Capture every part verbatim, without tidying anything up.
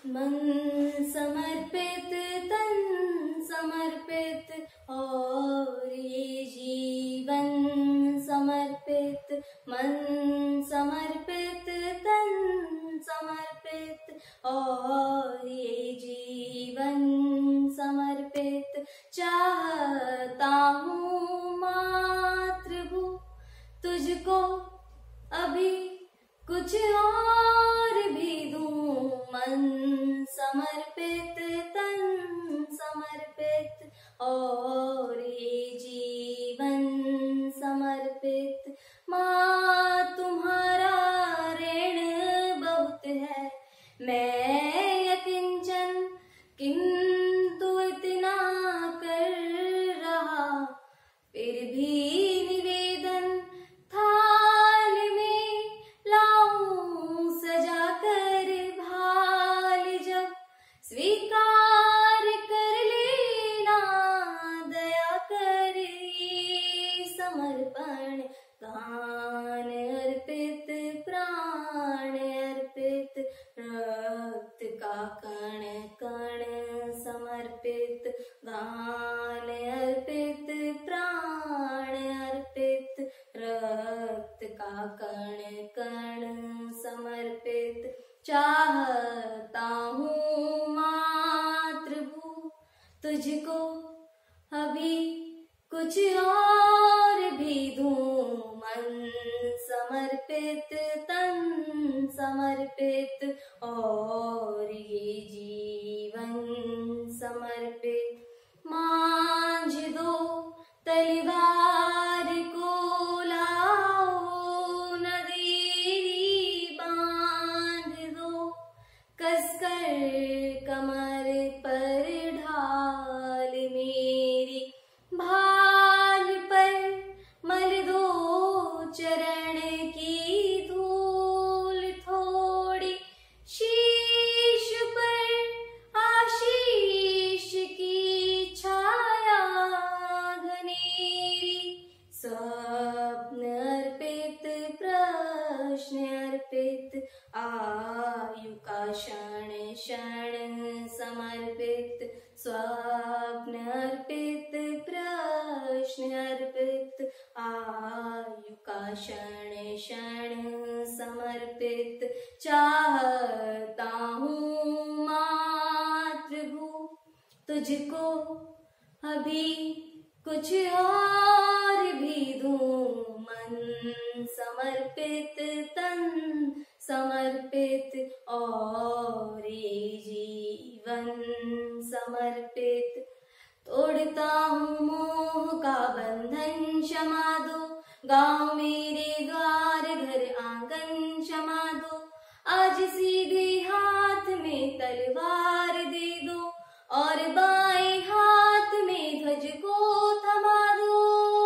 मन समर्पित तन समर्पित और ये जीवन समर्पित। मन समर्पित तन समर्पित और ये जीवन समर्पित। चाहता हूँ मातृभू तुझको अभी कुछ और भी दूं। मन समर्पित तन समर्पित और ये जीवन समर्पित। माँ तुम्हारा ऋण बहुत है, मैं यकिंचन किंतु इतना कर रहा। फिर भी निवेदन थाल में लाऊं सजा कर भाल। जब स्वीकार कर लेना दया कर ये समर्पण। गान अर्पित प्राण अर्पित रक्त का कण कण समर्पित। गान अर्पित प्राण अर्पित रक्त का कण कण समर्पित। चाहता हूँ मातृभू तुझको अभी कुछ और भी दूं। मन समर्पित तन समर्पित और ये जीवन समर्पित। मांझ दो तलवार को लाओ, नदी बांध दो कसकर कमर पर ढाल। मेरी भाल पर मल दो चरण की धूल। थोड़ी शीश पर आशीष की छाया घनेरी। स्वप्न अर्पित प्रश्न अर्पित आयु का क्षण क्षण समर्पित। स्वप्न अर्पित प्रश्न अर्पित आयु का क्षण क्षण समर्पित। चाहता हूँ मातृभू तुझको अभी कुछ और भी दूं। मन समर्पित तन समर्पित और ये जीवन समर्पित। तोड़ता हूँ मोह का बंधन क्षमा दो। गाँव मेरे द्वार घर आंगन क्षमा दो। आज सीधे हाथ में तलवार दे दो और बाएं हाथ में ध्वज को थमा दो।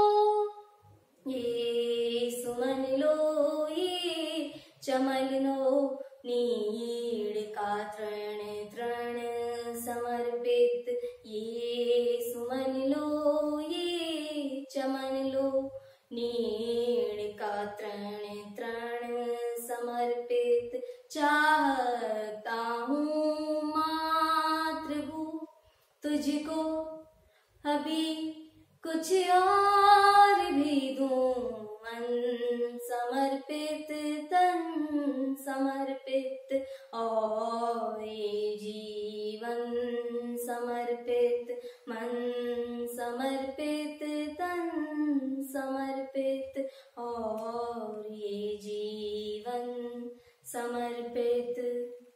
ये सुमन लो ये चमन लो, नीड़ का तृण तृण समर्पित। ये सुमन लो ये चमन लो, नीड़ का तृण तृण समर्पित। चाहता हूँ मातृभू तुझको अभी कुछ और भी दूं। मन समर्पित तन समर्पित और ये जीवन समर्पित। मन समर्पित तन समर्पित और ये जीवन समर्पित।